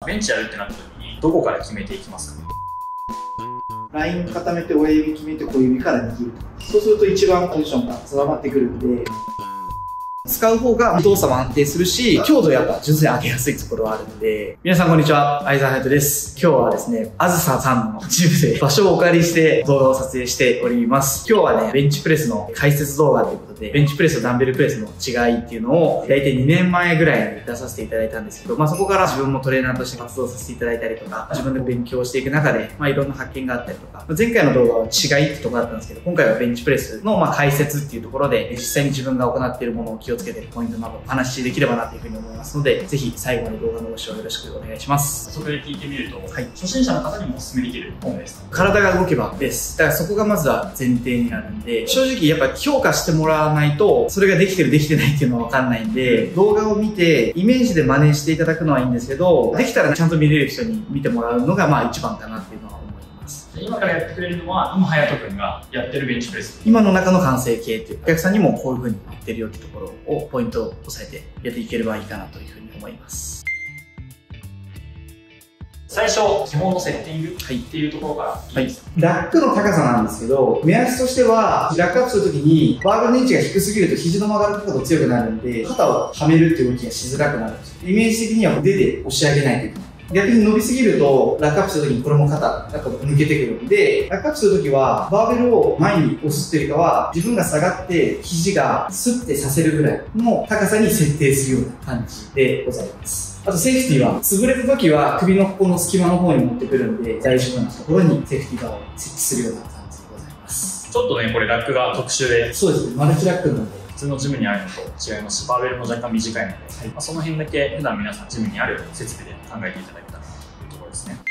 ベンチやるってなった時に、どこから決めていきますか？ ライン固めて親指決めて小指から握る。そうすると一番ポジションが定まってくるんで、使う方が動作も安定するし、強度やっぱ純粋に上げやすいところはあるんで。皆さんこんにちは、相沢隼人です。今日はですね、あずささんのジムで場所をお借りして動画を撮影しております。今日はね、ベンチプレスの解説動画ということで、ベンチプレスとダンベルプレスの違いっていうのを、だいたい2年前ぐらいに出させていただいたんですけど、そこから自分もトレーナーとして活動させていただいたりとか、自分で勉強していく中で、いろんな発見があったりとか、前回の動画は違いってところだったんですけど、今回はベンチプレスの解説っていうところで、実際に自分が行っているものを気をつけているポイントなどお話しできればなというふうに思いますので、ぜひ最後まで動画のご視聴よろしくお願いします。 そこで聞いてみると、初心者の方にもお勧めできる本ですか？ 体が動けばです。だからそこがまずは前提になるんで、正直やっぱ評価してもらわないと、それができてるできてないっていうのはわかんないんで、動画を見て、イメージで真似していただくのはいいんですけど、できたらちゃんと見れる人に見てもらうのが一番かなっていうのは思います。 今からやってくれるのは、今隼人君がやってるベンチプレス。 今の中の完成形っていう、お客さんにもこういう風に言ってるよってところをポイントを押さえてやっていければいいかなという風に思います。 最初、基本のセッティングっていうところからいいですか？ ラックの高さなんですけど、目安としては、ラックアップするときに、バーベルの位置が低すぎると肘の曲がる角度強くなるんで、肩をはめるっていう動きがしづらくなるんですよ。イメージ的には腕で押し上げないといけない。逆に伸びすぎると、ラックアップするときにこれも肩が抜けてくるんで、ラックアップするときは、バーベルを前に押すっていうよりかは、自分が下がって、肘がスッてさせるぐらいの高さに設定するような感じでございます。あとセーフティーは、潰れたときは首のここの隙間の方に持ってくるんで、大丈夫なところにセーフティーバーを設置するような感じでございます。 ちょっとね、これラックが特殊で。 そうですね、マルチラックなので。 普通のジムにあるのと違いますし、バーベルも若干短いので、その辺だけ普段皆さんジムにある設備で考えていただけたらというところですね。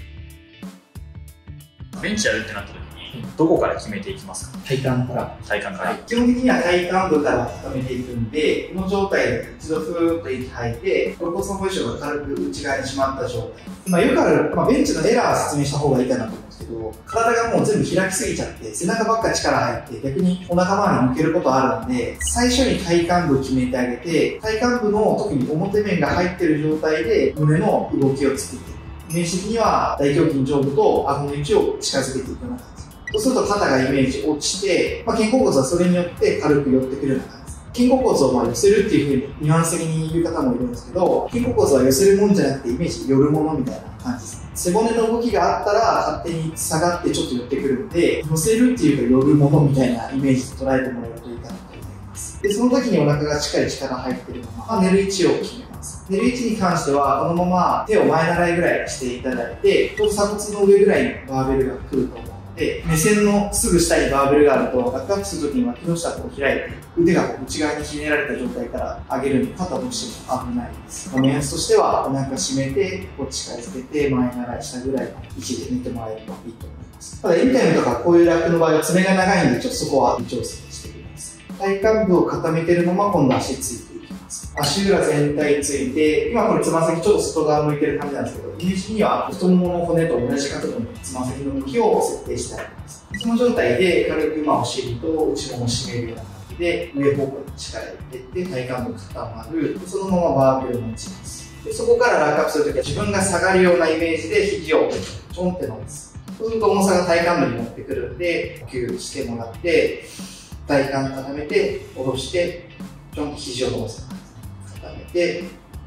ベンチやるってなった時に、どこから決めていきますか？ 体幹から。基本的には体幹部から固めていくんで、この状態で一度ふーっと息吐いて、肋骨のポジションが軽く内側に締まった状態。よくある、ベンチのエラーを説明した方がいいかなと思うんですけど、体がもう全部開きすぎちゃって、背中ばっか力入って、逆にお腹周りに抜けることあるんで、最初に体幹部を決めてあげて、体幹部の特に表面が入ってる状態で胸の動きを作っていく。イメージ的には大胸筋上部と顎の位置を近づけていくような感じ。そうすると肩がイメージ落ちて、肩甲骨はそれによって軽く寄ってくるような感じ。肩甲骨を寄せるっていう風にニュアンス的に言う方もいるんですけど、肩甲骨は寄せるもんじゃなくてイメージ寄るものみたいな感じですね。背骨の動きがあったら勝手に下がってちょっと寄ってくるんで、寄せるっていうか寄るものみたいなイメージで捉えてもらえるといいかなと思います。で、その時にお腹がしっかり力入ってるまま、寝る位置を決めます。寝る位置に関しては、このまま手を前習いぐらいしていただいて、ちょうど鎖骨の上ぐらいにバーベルが来ると思う。目線のすぐ下にバーベルがあると、ラックアップするときに脇の下を開いて、腕が内側にひねられた状態から上げるので、肩をしても危ないです。目安としては、お腹締めて、こっちからつけて、前習いしたぐらいの位置で寝てもらえればいいと思います。ただ、エンタイムとかこういうラックの場合は爪が長いんで、ちょっとそこは微調整してください。体幹部を固めてるまま、今度足ついていきます。足裏全体ついて、今これつま先ちょっと外側向いてる感じなんですけど、イメージには太ももの骨と同じ角度につま先の向きを設定してあります。その状態で軽くお尻と内ももを締めるような感じで、上方向に力を入れて体幹部固まる。そのままバーベルを持ちます。でそこからラックアップするときは自分が下がるようなイメージで肘をちょんって伸ばす。そうすると重さが体幹部に持ってくるんで、呼吸してもらって、体幹固めて、下ろして、ちょんと肘を伸ばす。固めて、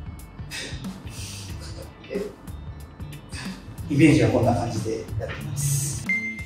イメージはこんな感じでやってます。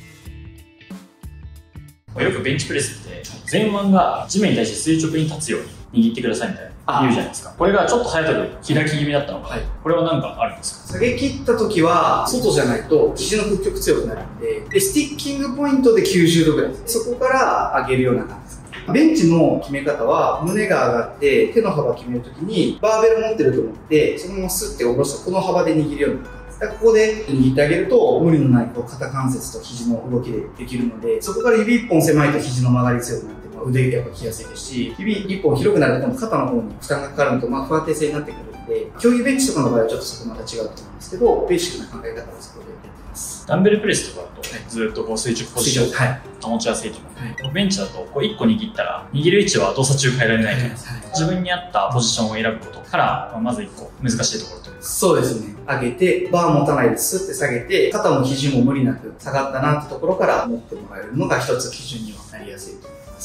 よくベンチプレスって前腕が地面に対して垂直に立つように握ってくださいみたいな言うじゃないですか。これがちょっと隼人君開き気味だったのか、これは何かあるんですか？ 下げ切った時は外じゃないと肘の屈曲強くなるんで、スティッキングポイントで90度ぐらいです。そこから上げるような感じです。ベンチの決め方は胸が上がって手の幅を決めるときにバーベル持ってると思ってそのままスッて下ろしてこの幅で握るようになる。ここで握ってあげると無理のない肩関節と肘の動きでできるので、そこから指一本狭いと肘の曲がり強くなって腕やっぱきやすいですし、指一本広くなると肩の方に負担がかかるのと不安定性になってくるんで、競技ベンチとかの場合はちょっとそこまた違うと思うんですけど、ベーシックな考え方をそこでやってます。 ダンベルプレスとかだと、ずっとこう垂直ポジション保ちやすいと思う。ベンチだとこう1個握ったら、握る位置は動作中変えられないじゃないですか。自分に合ったポジションを選ぶことから、まず1個難しいところというか。 そうですね。上げて、バー持たないでスッて下げて、肩も肘も無理なく下がったなってところから持ってもらえるのが一つ基準にはなりやすいと思います。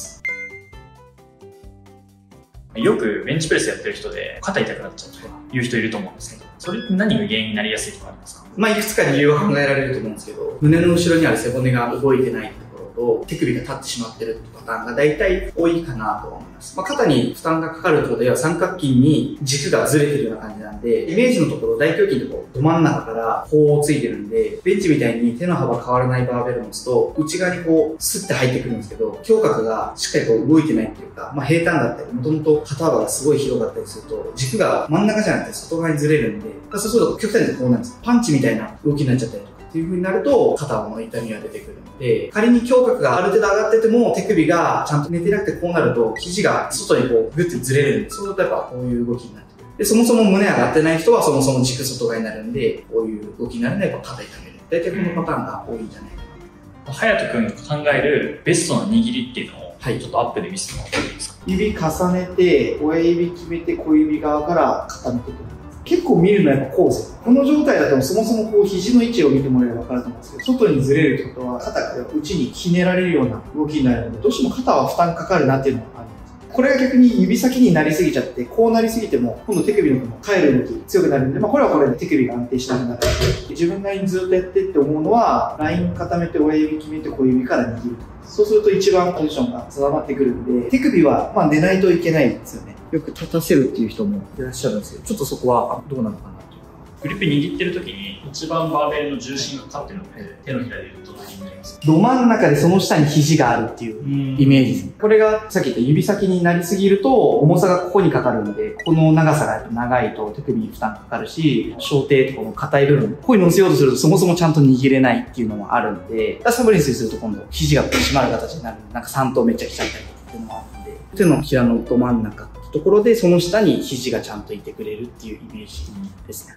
よくベンチプレスやってる人で肩痛くなっちゃうとかいう人いると思うんですけど、それって何が原因になりやすいとかありますか？ いくつか理由は考えられると思うんですけど、胸の後ろにある背骨が動いてないところと、手首が立ってしまってるってパターンが大体多いかなと思います。肩に負担がかかるってことでは三角筋に軸がずれてるような感じなんで、イメージのところ大胸筋ってこうど真ん中からこうついてるんで、ベンチみたいに手の幅変わらないバーベルを持つと、内側にこうスッて入ってくるんですけど、胸郭がしっかりこう動いてないっていうか、平坦だったり、もともと肩幅がすごい広かったりすると、軸が真ん中じゃなくて外側にずれるんで、そうすると極端にこうなんです。パンチみたいな動きになっちゃったりとかっていう風になると、肩の痛みが出てくるので、仮に胸郭がある程度上がってても、手首がちゃんと寝てなくてこうなると、肘が外にこうグッてずれるんで、そうするとやっぱこういう動きになってくる。で、そもそも胸上がってない人はそもそも軸外側になるんで、こういう動きになるんで、やっぱ肩痛める。大体このパターンが多いんじゃないかな。 隼人君が考えるベストな握りっていうのを、ちょっとアップで見せてもらっていいですか？ 指重ねて、親指決めて小指側から固めていく。結構見るのはやっぱこうですよ。この状態だとそもそもこう肘の位置を見てもらえば分かると思うんですけど、外にずれるってことは肩が内にひねられるような動きになるので、どうしても肩は負担かかるなっていうのがあるんです。これが逆に指先になりすぎちゃって、こうなりすぎても、今度手首の返る動き強くなるんで、これはこれで手首が安定しなくなる。自分なりにずっとやってって思うのは、ライン固めて親指決めて小指から握る。そうすると一番ポジションが定まってくるんで、手首は寝ないといけないんですよね。よく立たせるっていう人もいらっしゃるんですけど、ちょっとそこはどうなのかなというか。 グリップ握ってる時に一番バーベルの重心がかかってるので、手のひらで言うとどういうふうになりますか？ ど真ん中でその下に肘があるっていうイメージです。これがさっき言った指先になりすぎると重さがここにかかるので、この長さがやっぱ長いと手首に負担かかるし、小手とかの硬い部分、ここに乗せようとするとそもそもちゃんと握れないっていうのもあるんで、サブレスにすると今度肘が締まる形になるんで、3頭めっちゃ来ちゃったりっていうのもあるんで、手のひらのど真ん中ってところでその下に肘がちゃんといてくれるっていうイメージですね。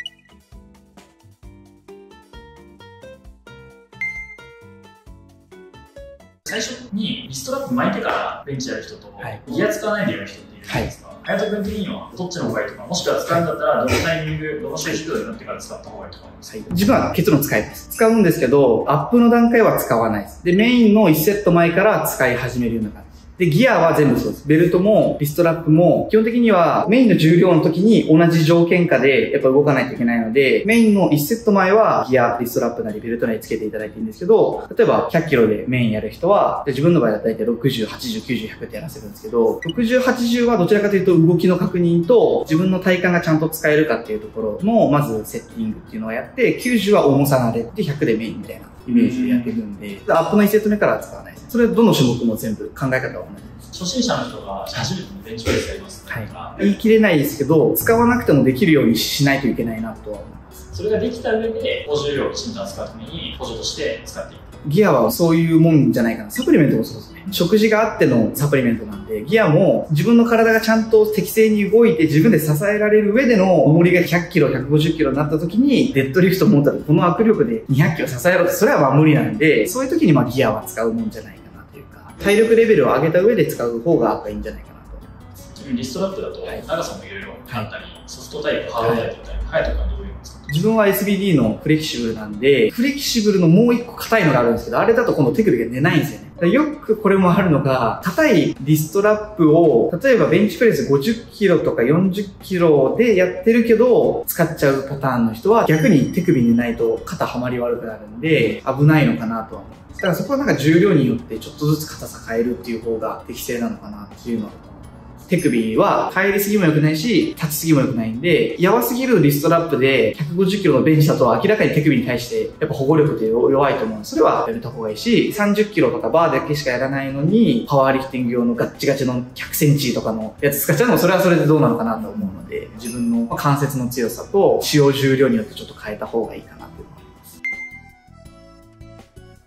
最初にリストラップ巻いてからベンチやる人と、ギア使わないでやる人っているじゃないですか。隼人君的にはどっちの方がいいとか、もしくは使うんだったらどのタイミング、どの集中度になってから使った方がいいとかありますか？自分は結論使います。 使うんですけど、アップの段階は使わないです。で、メインの1セット前から使い始めるような感じ。で、ギアは全部そうです。ベルトも、リストラップも、基本的にはメインの重量の時に同じ条件下でやっぱ動かないといけないので、メインの1セット前はギア、リストラップなりベルトなりつけていただいていいんですけど、例えば100キロでメインやる人は、自分の場合だったら大体60、80、90、100ってやらせるんですけど、60、80はどちらかというと動きの確認と、自分の体幹がちゃんと使えるかっていうところの、まずセッティングっていうのをやって、90は重さ慣れて100でメインみたいなイメージでやっていくんで、アップの1セット目からは使わないです。それどの種目も全部考え方は同じです。 初心者の人が初めてベンチプレスやりますから、 言い切れないですけど、使わなくてもできるようにしないといけないなとは思います。 それができた上で、補充量をきちんと扱うために補助として使っていく。 ギアはそういうもんじゃないかな。サプリメントもそうですね。食事があってのサプリメントなんで、ギアも自分の体がちゃんと適正に動いて自分で支えられる上での重りが100キロ、150キロになった時に、デッドリフト持ったらこの握力で200キロ支えろって、それは無理なんで、そういう時にギアは使うもんじゃないかなっていうか、体力レベルを上げた上で使う方がいいんじゃないかなと思います。 リストラップだと長さもいろいろあったり、ソフトタイプ、ハードタイプだったり、隼人君はどういうのですか？ 自分は SBD のフレキシブルなんで、フレキシブルのもう一個硬いのがあるんですけど、あれだと今度手首が寝ないんですよね。よくこれもあるのが、硬いリストラップを、例えばベンチプレス50キロとか40キロでやってるけど、使っちゃうパターンの人は、逆に手首寝ないと肩はまり悪くなるんで、危ないのかなとは思います。だからそこは重量によってちょっとずつ硬さ変えるっていう方が適正なのかなっていうのは。手首は返りすぎも良くないし、立ちすぎも良くないんで、やわすぎるリストラップで150キロのベンチだと明らかに手首に対してやっぱ保護力って弱いと思うので、それはやめた方がいいし、30キロとかバーだけしかやらないのに、パワーリフティング用のガッチガチの100センチとかのやつ使っちゃうのもそれはそれでどうなのかなと思うので、自分の関節の強さと使用重量によってちょっと変えた方がいいかなと思います。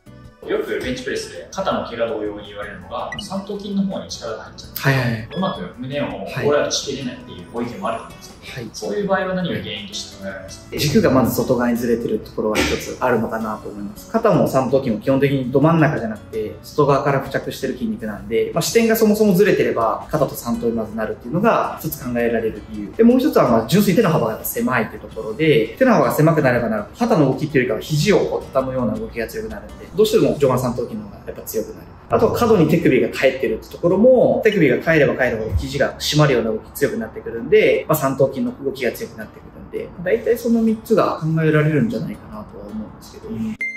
よくベンチプレスで肩の怪我同様に言われるのが、三頭筋の方に力が入っちゃって、うまく胸をオールアウトしきれないっていうご意見もあると思うんですけど、そういう場合は何が原因として考えられますか？ 軸がまず外側にずれてるところが一つあるのかなと思います。肩も三頭筋も基本的にど真ん中じゃなくて、外側から付着してる筋肉なんで、視点がそもそもずれてれば、肩と三頭にまずなるっていうのが一つ考えられる理由。で、もう一つは純粋に手の幅が狭いっていうところで、手の幅が狭くなればなるほど、肩の動きっていうよりかは肘を畳むような動きが強くなるんで、どうしても上腕三頭筋の方がやっぱ強くなる。あとは過度に手首が返ってるってところも、手首が返れば返るほど肘が締まるような動き強くなってくるんで、三頭筋の動きが強くなってくるんで、大体その3つが考えられるんじゃないかなとは思うんですけど。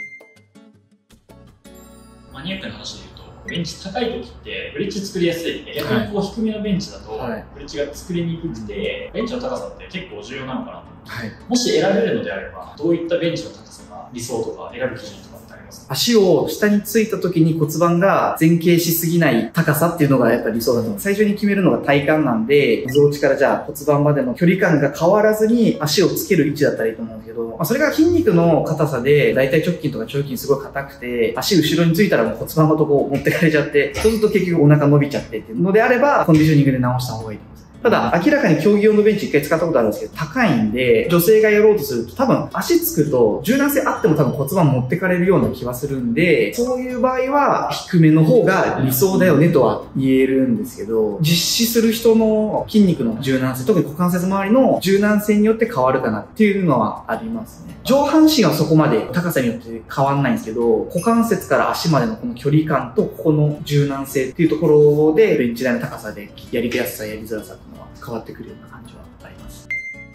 マニアックな話で言うと、ベンチ高い時ってブリッジ作りやすい。逆に低めのベンチだと、ブリッジが作りにくくて、ベンチの高さって結構重要なのかなと思って、もし選べるのであれば、どういったベンチの高さが理想とか選ぶ基準とかってありますか？足を下についた時に骨盤が前傾しすぎない高さっていうのがやっぱり理想だと思う。最初に決めるのが体幹なんで、溝落ちからじゃあ骨盤までの距離感が変わらずに足をつける位置だったらいいと思うんですけど、それが筋肉の硬さで、大腿直筋とか腸筋すごい硬くて、足後ろについたらもう骨盤ごとこう持ってかれちゃって、そうすると結局お腹伸びちゃってっていうのであれば、コンディショニングで直した方がいいと思います。ただ、明らかに競技用のベンチ一回使ったことあるんですけど、高いんで、女性がやろうとすると多分足つくと柔軟性あっても多分骨盤持ってかれるような気はするんで、そういう場合は低めの方が理想だよねとは言えるんですけど、実施する人の筋肉の柔軟性、特に股関節周りの柔軟性によって変わるかなっていうのはありますね。上半身はそこまで高さによって変わんないんですけど、股関節から足までのこの距離感とここの柔軟性っていうところで、ベンチ台の高さでやりやすさ、やりづらさっていうのは変わってくるような感じはあります。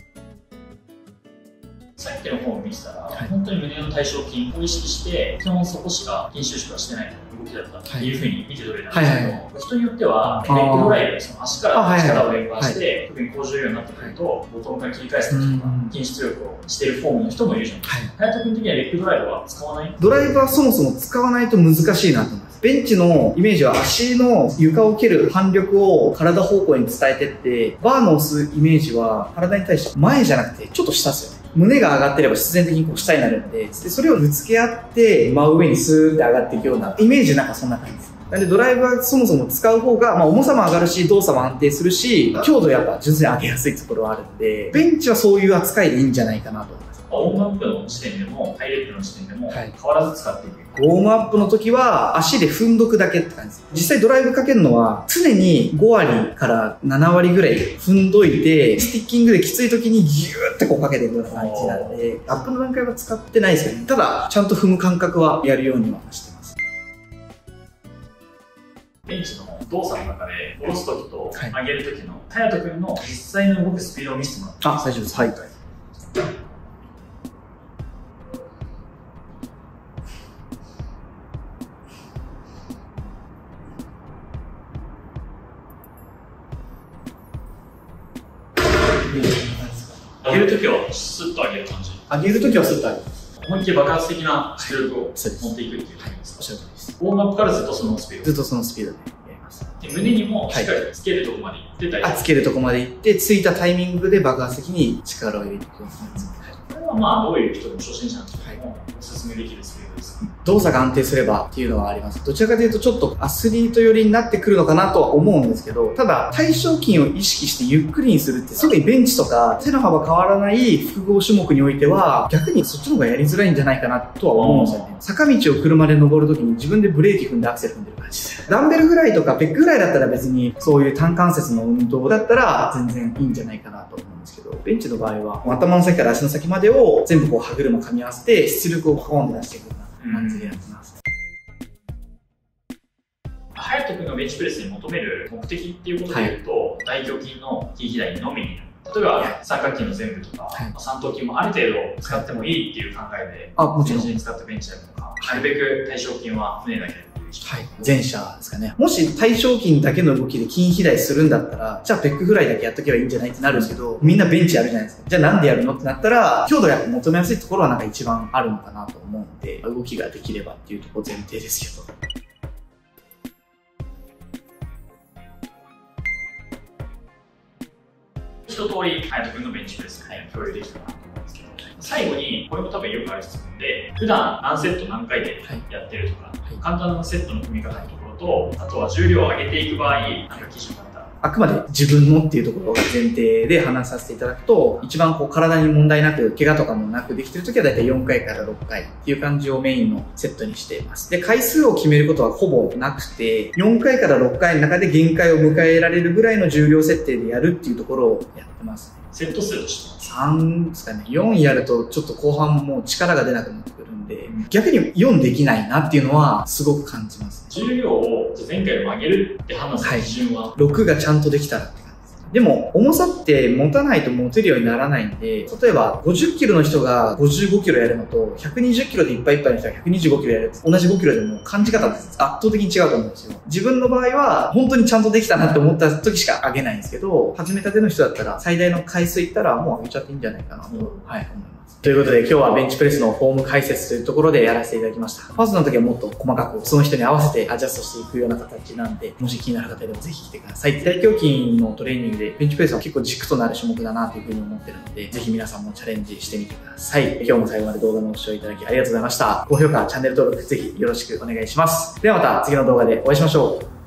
さっきの本を見てたら、本当に胸の対称筋を意識して、基本そこしか筋収縮はしてない動きだったっていうふうに見て取れたんですけど、人によっては、レッグドライブ、その足から力を連発して、特に高重量になってくると、ボトムから切り返すときとか、筋出力をしているフォームの人もいるじゃないですか。隼人君的にはレッグドライブは使わない？ ドライブはそもそも使わないと難しいなと思います。ベンチのイメージは足の床を蹴る反力を体方向に伝えてって、バーの押すイメージは体に対して前じゃなくてちょっと下ですよね。胸が上がってれば必然的にこう下になるので、それをぶつけ合って真上にスーって上がっていくようなイメージなんかそんな感じです。なんでドライブはそもそも使う方が、重さも上がるし、動作も安定するし、強度やっぱ純粋に上げやすいところはあるんで、ベンチはそういう扱いでいいんじゃないかなと思います。 ウォームアップの時点でも、ハイレッグの時点でも、変わらず使っていく。 ウォームアップの時は足で踏んどくだけって感じです。実際ドライブかけるのは常に5割から7割ぐらい踏んどいて、スティッキングできつい時にギューってこうかけていくような感じなんで、アップの段階は使ってないですけどね。ただ、ちゃんと踏む感覚はやるようにはしてます。 ベンチの動作の中で下ろす時と上げる時の隼人君の実際の動くスピードを見せてもらっていいですか？ 大丈夫です。はい。 上げるときはスッと上げる感じ。 上げるときはスッと上げる。 思いっきり爆発的な出力を持っていくっていう感じですか？おっしゃるとおりです。ウォームアップからずっとそのスピード？ ずっとそのスピードでやります。 で、胸にもしっかりつけるところまで行ってたり、 つけるところまで行って、ついたタイミングで爆発的に力を入れていくような感じです。 これはどういう人でも初心者の人でもおすすめできるスピードですか？ 動作が安定すればっていうのはあります。どちらかというとちょっとアスリート寄りになってくるのかなとは思うんですけど、ただ対称筋を意識してゆっくりにするって、特にベンチとか手の幅変わらない複合種目においては逆にそっちの方がやりづらいんじゃないかなとは思うんですよね。坂道を車で登るときに自分でブレーキ踏んでアクセル踏んでる感じです。ダンベルぐらいとかペックぐらいだったら別にそういう単関節の運動だったら全然いいんじゃないかなと思うんですけど、ベンチの場合は頭の先から足の先までを全部こう歯車噛み合わせて出力をポンと出していくような感じでやってます。 隼人君がベンチプレスに求める目的っていうことでいうと、大胸筋の筋肥大のみになる。例えば三角筋の全部とか、三頭筋もある程度使ってもいいっていう考えで全身に使ったベンチやるとか、なるべく対称筋は胸だけで。 前者ですかね。もし対称筋だけの動きで筋肥大するんだったら、じゃあペックフライだけやっとけばいいんじゃないってなるんですけど、みんなベンチやるじゃないですか。じゃあなんでやるのってなったら、強度やっぱ求めやすいところはなんか一番あるのかなと思うので、動きができればっていうところ前提ですけど。 一通り隼人君のベンチプレスで共有できたかなと思うんですけど、 最後に、これも多分よくある質問で、普段何セット何回でやってるとか、簡単なセットの組み方のところと、あとは重量を上げていく場合、なんか基準があったら。 あくまで自分のっていうところが前提で話させていただくと、一番体に問題なく、怪我とかもなくできてるときはだいたい4回から6回っていう感じをメインのセットにしています。で、回数を決めることはほぼなくて、4回から6回の中で限界を迎えられるぐらいの重量設定でやるっていうところをやってますね。 セット数としては 3ですかね。4やるとちょっと後半もう力が出なくなってくるんで、逆に4できないなっていうのはすごく感じますね。 重量を前回よりも上げるって判断する基準は、 6がちゃんとできたらって感じです。でも、重さって持たないと持てるようにならないんで、例えば50キロの人が55キロやるのと、120キロでいっぱいいっぱいの人が125キロやるやつ、同じ5キロでも感じ方って圧倒的に違うと思うんですよ。自分の場合は、本当にちゃんとできたなって思った時しか上げないんですけど、始めたての人だったら、最大の回数いったらもう上げちゃっていいんじゃないかなと、思います。ということで今日はベンチプレスのフォーム解説というところでやらせていただきました。ファーストの時はもっと細かくその人に合わせてアジャストしていくような形なんで、もし気になる方でもぜひ来てください。大胸筋のトレーニングでベンチプレスは結構軸となる種目だなというふうに思ってるので、ぜひ皆さんもチャレンジしてみてください。今日も最後まで動画のご視聴いただきありがとうございました。高評価、チャンネル登録ぜひよろしくお願いします。ではまた次の動画でお会いしましょう。